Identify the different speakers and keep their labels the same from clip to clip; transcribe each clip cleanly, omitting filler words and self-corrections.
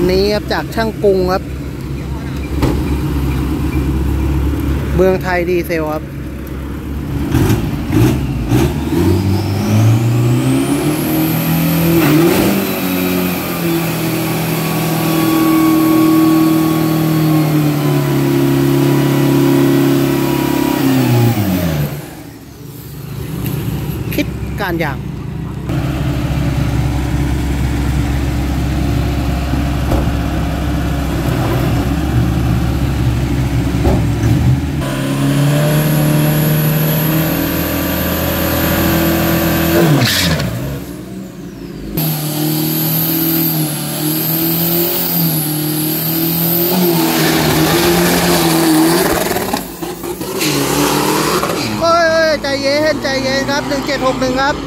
Speaker 1: นี้ครับจากช่างกรุงครับเมืองไทยดีเซลครับคิดการอย่างใจเย็นครับ1761ครับ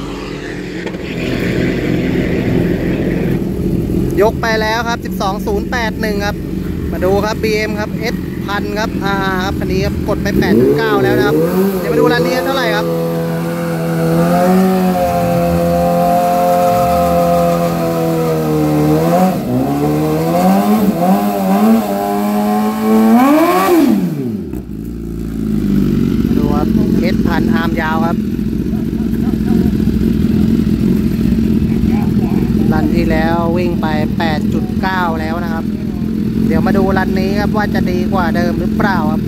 Speaker 1: ยกไปแล้วครับ12081ครับมาดูครับ BM ครับ S 1000ครับครับคันนี้ครับกดไป8.9แล้วนะครับเดี๋ยวมาดูร้านนี้เท่าไหร่ครับดูครับ S 1000อาร์มยาวครับรันที่แล้ววิ่งไป 8.9 แล้วนะครับเดี๋ยวมาดูรันนี้ครับว่าจะดีกว่าเดิมหรือเปล่าครับ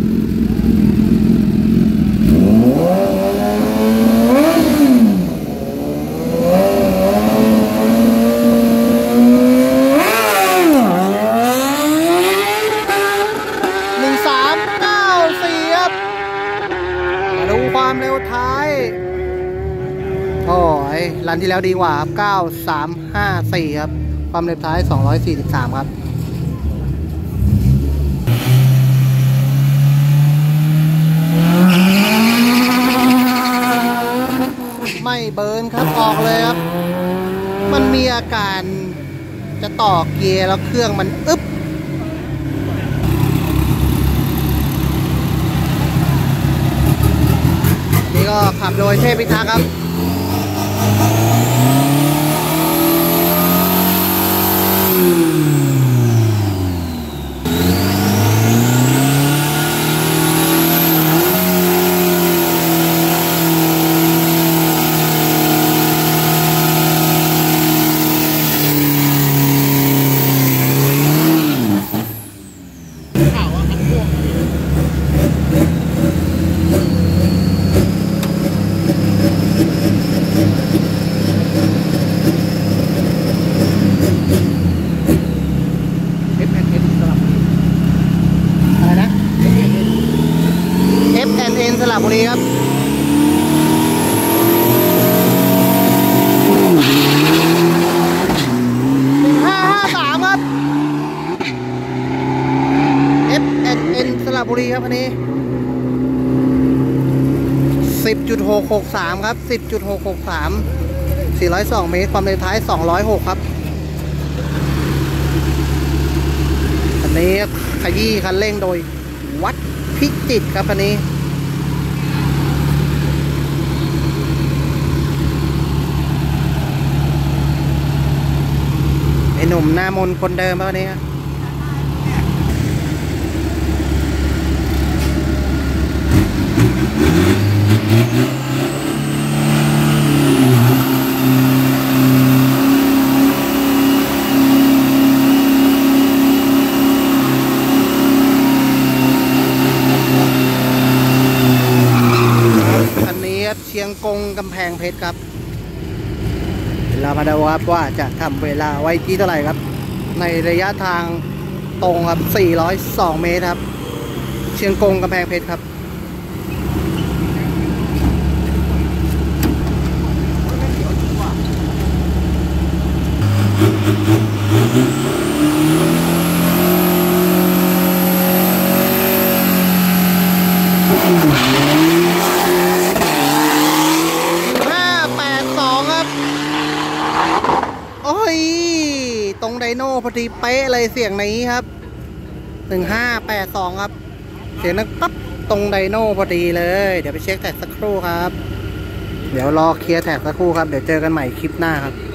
Speaker 1: 1394ครับมาดูความเร็วท้ายโอ้ยรันที่แล้วดีกว่าครับ9354ครับความเร็วท้าย243ครับไม่เบิร์นครับออกเลยครับมันมีอาการจะต่อเกียร์แล้วเครื่องมันอึ๊บนี่ก็ขับโดยเทพพิทักษ์ครับสระบุรีครับ1553ครับ FNN สระบุรีครับอันนี้ 10.663 ครับ 10.663 402 เมตรความเร็วท้าย206ครับอันนี้ขยี้คันเร่งโดยวัดพิจิตรครับอันนี้ไอ้หนุ่มหน้ามนคนเดิมเท่านี้อันนี้เชียงกงกำแพงเพชรครับเรามาดูครับว่าจะทำเวลาไว้ที่เท่าไหร่ครับในระยะทางตรงครับ402 เมตรครับเชียงกงกำแพงเพชรครับโอ้ยตรงไดโน่พอดีเป๊ะเลยเสียงนี้ครับ1582ครับเสียงนั้นปั๊บตรงไดโน่พอดีเลยเดี๋ยวไปเช็คแท็กสักครู่ครับเดี๋ยวรอเคลียร์แท็กสักครู่ครับเดี๋ยวเจอกันใหม่คลิปหน้าครับ